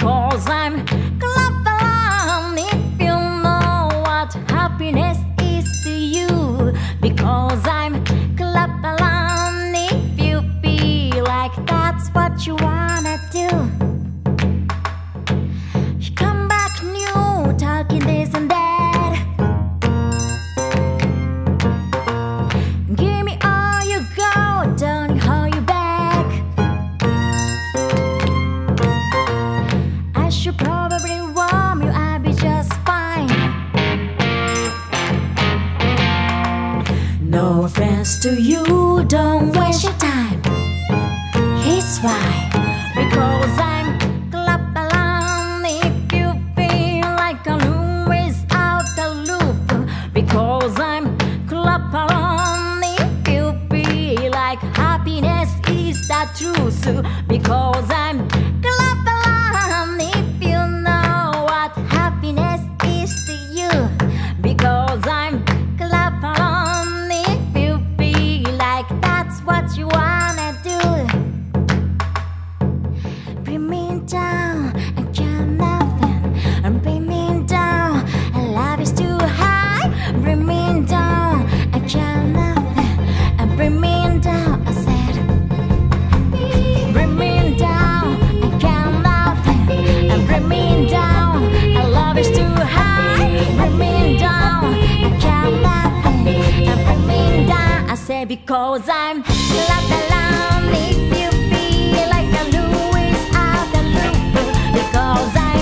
because I'm clap along. If you know what happiness is to you, because I'm clap along. If you feel like that's what you wanna do, you come back new, talking this and that. Give me all you got, don't hold you back. I should probably warm you, I'll be just fine. No offense to you, don't waste your time. It's fine, because I'm clap along. If you feel like a loon without a loop, because I'm clap along. If you feel like happiness is the truth, because I'm clap along. If you know what happiness is to you, because I'm clap along. If you feel like that's what you wanna do, bring me down, I got nothing. And bring me down, and love is too high. Bring me down, I got nothing. And bring me down, I said. Bring me down, I got nothing. And bring me down, and love is too high. Bring me down, I got nothing. And bring me down, I said, because I'm la la la. If you feel like a Louis out the loop, because I